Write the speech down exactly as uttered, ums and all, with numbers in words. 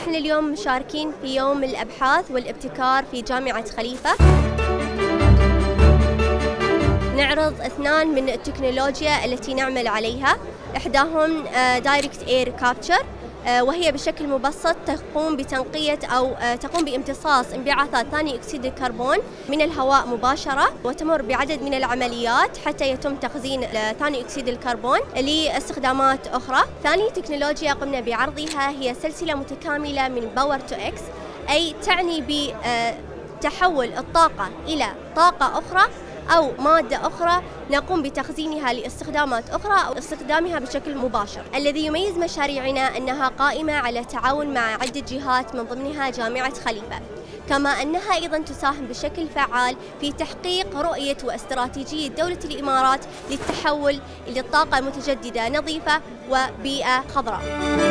احنا اليوم مشاركين في يوم الأبحاث والابتكار في جامعة خليفة. نعرض اثنان من التكنولوجيا التي نعمل عليها، إحداهم دايركت اير كابتشر، وهي بشكل مبسط تقوم بتنقية أو تقوم بامتصاص انبعاثات ثاني أكسيد الكربون من الهواء مباشرة، وتمر بعدد من العمليات حتى يتم تخزين ثاني أكسيد الكربون لاستخدامات أخرى. ثاني تكنولوجيا قمنا بعرضها هي سلسلة متكاملة من باور تو إكس، أي تعني بتحول الطاقة إلى طاقة أخرى أو مادة أخرى نقوم بتخزينها لاستخدامات أخرى أو استخدامها بشكل مباشر. الذي يميز مشاريعنا أنها قائمة على تعاون مع عدة جهات من ضمنها جامعة خليفة، كما أنها أيضا تساهم بشكل فعال في تحقيق رؤية واستراتيجية دولة الإمارات للتحول إلى الطاقة المتجددة نظيفة وبيئة خضراء.